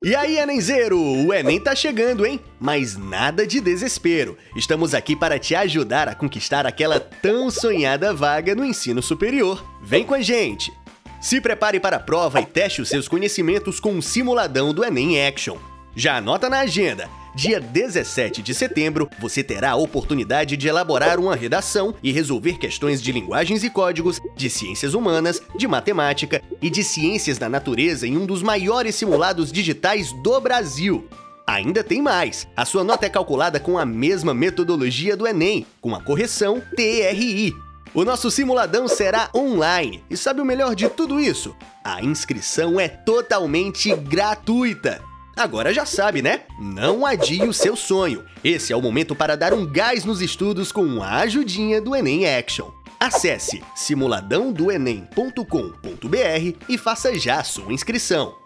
E aí, Enemzeiro, o Enem tá chegando, hein? Mas nada de desespero. Estamos aqui para te ajudar a conquistar aquela tão sonhada vaga no ensino superior. Vem com a gente! Se prepare para a prova e teste os seus conhecimentos com um simuladão do Enem Action. Já anota na agenda. Dia 17 de setembro, você terá a oportunidade de elaborar uma redação e resolver questões de linguagens e códigos, de ciências humanas, de matemática e de ciências da natureza em um dos maiores simulados digitais do Brasil. Ainda tem mais! A sua nota é calculada com a mesma metodologia do Enem, com a correção TRI. O nosso simuladão será online. E sabe o melhor de tudo isso? A inscrição é totalmente gratuita. Agora já sabe, né? Não adie o seu sonho. Esse é o momento para dar um gás nos estudos com a ajudinha do Enem Action. Acesse simuladãodoenem.com.br e faça já a sua inscrição.